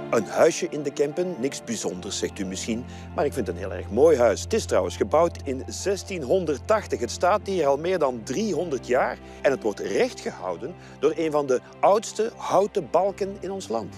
Een huisje in de Kempen, niks bijzonders, zegt u misschien. Maar ik vind het een heel erg mooi huis. Het is trouwens gebouwd in 1680. Het staat hier al meer dan 300 jaar. En het wordt recht gehouden door een van de oudste houten balken in ons land.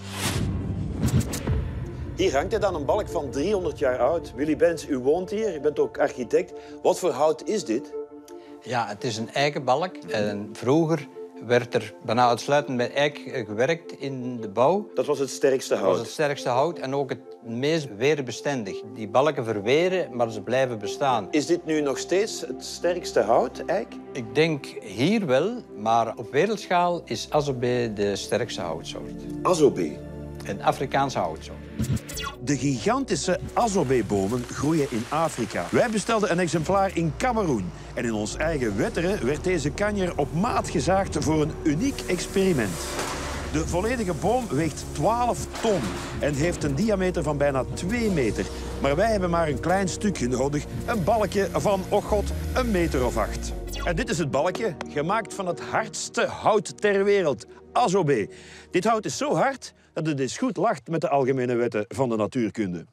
Hier hangt er dan een balk van 300 jaar oud. Willy Bens, u woont hier, u bent ook architect. Wat voor hout is dit? Ja, het is een eikenbalk. En vroeger werd er bijna uitsluitend met eik gewerkt in de bouw. Dat was het sterkste hout? Dat was het sterkste hout en ook het meest weerbestendig. Die balken verweren, maar ze blijven bestaan. Is dit nu nog steeds het sterkste hout, eik? Ik denk hier wel, maar op wereldschaal is Azobe de sterkste houtsoort. Azobe? Een Afrikaanse houtsoort. De gigantische Azobe-bomen groeien in Afrika. Wij bestelden een exemplaar in Kameroen. En in ons eigen Wetteren werd deze kanjer op maat gezaagd voor een uniek experiment. De volledige boom weegt 12 ton en heeft een diameter van bijna 2 meter. Maar wij hebben maar een klein stukje nodig. Een balkje van, oh god, 1 meter of 8. En dit is het balkje, gemaakt van het hardste hout ter wereld, Azobe. Dit hout is zo hard dat het eens goed lacht met de algemene wetten van de natuurkunde.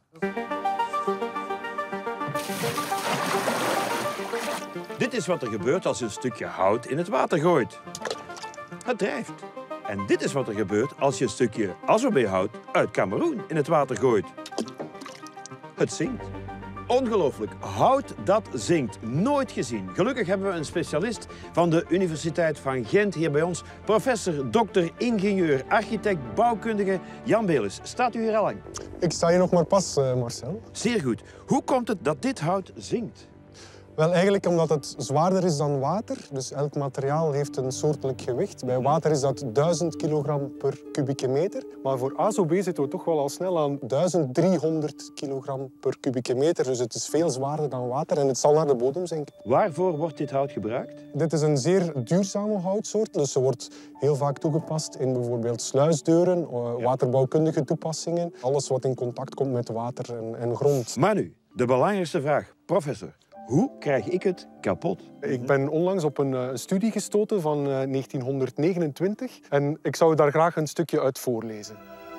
Dit is wat er gebeurt als je een stukje hout in het water gooit. Het drijft. En dit is wat er gebeurt als je een stukje Azobe-hout uit Kameroen in het water gooit. Het zinkt. Ongelooflijk. Hout dat zinkt. Nooit gezien. Gelukkig hebben we een specialist van de Universiteit van Gent hier bij ons. Professor, dokter, ingenieur, architect, bouwkundige Jan Belis. Staat u hier al lang? Ik sta hier nog maar pas, Marcel. Zeer goed. Hoe komt het dat dit hout zinkt? Wel, eigenlijk omdat het zwaarder is dan water. Dus elk materiaal heeft een soortelijk gewicht. Bij water is dat 1000 kilogram per kubieke meter. Maar voor Azobe zitten we toch wel al snel aan 1300 kilogram per kubieke meter. Dus het is veel zwaarder dan water en het zal naar de bodem zinken. Waarvoor wordt dit hout gebruikt? Dit is een zeer duurzame houtsoort. Dus ze wordt heel vaak toegepast in bijvoorbeeld sluisdeuren, waterbouwkundige toepassingen. Alles wat in contact komt met water en grond. Maar nu, de belangrijkste vraag. Professor. Hoe krijg ik het kapot? Ik ben onlangs op een studie gestoten van 1929 en ik zou daar graag een stukje uit voorlezen.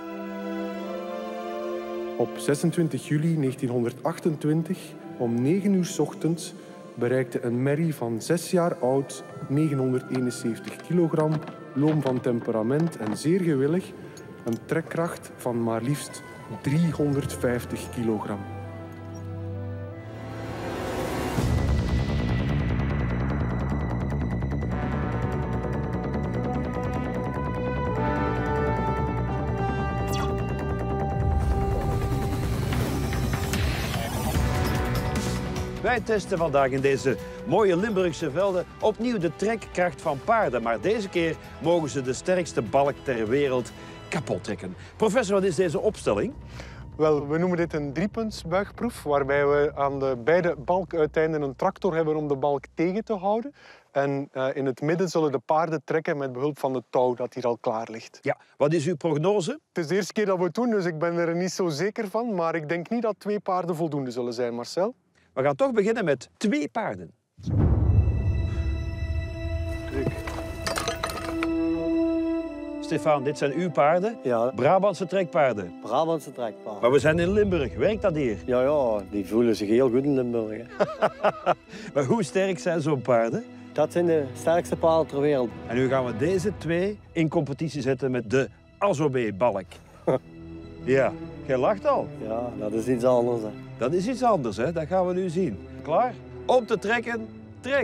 Op 26 juli 1928, om 9 uur 's ochtends, bereikte een merrie van 6 jaar oud, 971 kilogram, loom van temperament en zeer gewillig, een trekkracht van maar liefst 350 kilogram. Wij testen vandaag in deze mooie Limburgse velden opnieuw de trekkracht van paarden. Maar deze keer mogen ze de sterkste balk ter wereld kapot trekken. Professor, wat is deze opstelling? Wel, we noemen dit een driepuntsbuigproef, waarbij we aan de beide balkuiteinden een tractor hebben om de balk tegen te houden. En in het midden zullen de paarden trekken met behulp van het touw dat hier al klaar ligt. Ja, wat is uw prognose? Het is de eerste keer dat we het doen, dus ik ben er niet zo zeker van. Maar ik denk niet dat 2 paarden voldoende zullen zijn, Marcel. We gaan toch beginnen met 2 paarden. Stefan, dit zijn uw paarden? Ja. Brabantse trekpaarden. Brabantse trekpaarden. Maar we zijn in Limburg. Werkt dat hier? Ja, die voelen zich heel goed in Limburg. Hè. Maar hoe sterk zijn zo'n paarden? Dat zijn de sterkste paarden ter wereld. En nu gaan we deze 2 in competitie zetten met de Azobe-balk. Ja, jij lacht al. Ja, dat is iets anders. Hè. Dat is iets anders, hè? Dat gaan we nu zien. Klaar? Om te trekken, trek.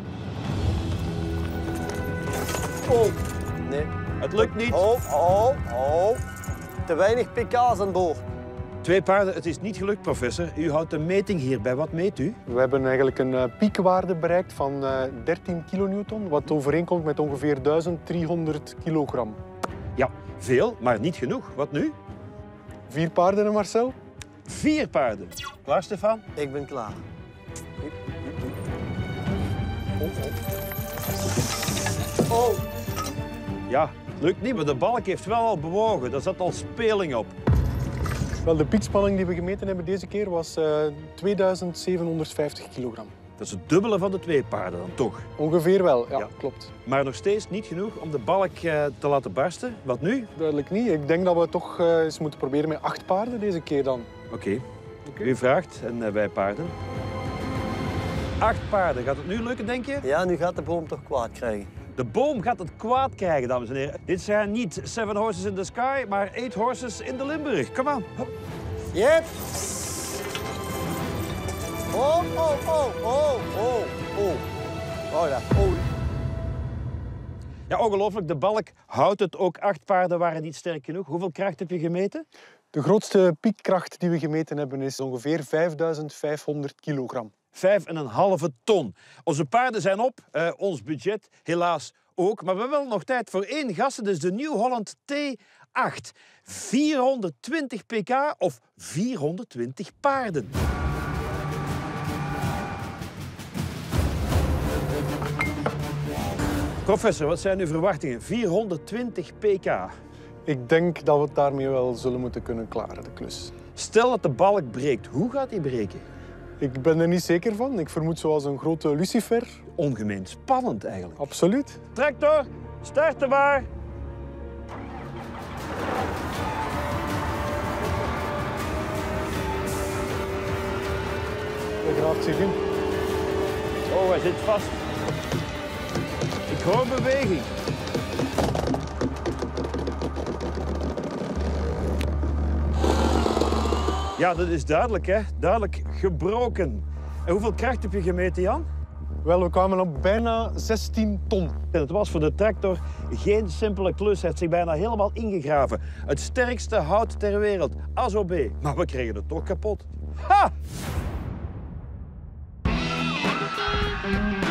Oh, nee. Het lukt niet. Oh. Te weinig pk's aan boord. 2 paarden, het is niet gelukt, professor. U houdt de meting hier bij. Wat meet u? We hebben eigenlijk een piekwaarde bereikt van 13 kilonewton, wat overeenkomt met ongeveer 1300 kilogram. Ja, veel, maar niet genoeg. Wat nu? 4 paarden, hè, Marcel? 4 paarden. Klaar, Stefan? Ik ben klaar. Oh. Ja, het lukt niet, maar de balk heeft wel al bewogen. Daar zat al speling op. Wel, de piekspanning die we gemeten hebben deze keer was 2750 kilogram. Dat is het dubbele van de 2 paarden dan toch. Ongeveer wel, ja, Ja. klopt. Maar nog steeds niet genoeg om de balk te laten barsten. Wat nu? Duidelijk niet. Ik denk dat we toch eens moeten proberen met 8 paarden deze keer dan. Oké. U vraagt en wij paarden. 8 paarden. Gaat het nu lukken, denk je? Ja, nu gaat de boom toch kwaad krijgen. De boom gaat het kwaad krijgen, dames en heren. Dit zijn niet 7 horses in the sky, maar 8 horses in de Limburg. Kom aan. Hop. Yep. Oh, oh, oh, oh, oh, oh. Oh ja, oh. Ja, ongelooflijk. De balk houdt het ook. 8 paarden waren niet sterk genoeg. Hoeveel kracht heb je gemeten? De grootste piekkracht die we gemeten hebben is ongeveer 5500 kilogram. 5,5 ton. Onze paarden zijn op. Ons budget helaas ook. Maar we hebben wel nog tijd voor 1 gasten. Dus de New Holland T8. 420 pk of 420 paarden. Professor, wat zijn uw verwachtingen? 420 pk. Ik denk dat we het daarmee wel zullen moeten kunnen klaren, de klus. Stel dat de balk breekt. Hoe gaat die breken? Ik ben er niet zeker van. Ik vermoed zoals een grote lucifer. Ongemeen spannend eigenlijk. Absoluut. Tractor, starten maar. Hij graaft zich in. Oh, hij zit vast. Ik hoor beweging. Ja, dat is duidelijk, hè? Duidelijk gebroken. En hoeveel kracht heb je gemeten, Jan? Wel, we kwamen op bijna 16 ton. En het was voor de tractor geen simpele klus. Hij heeft zich bijna helemaal ingegraven. Het sterkste hout ter wereld, ASOB. Maar we kregen het toch kapot. Ha!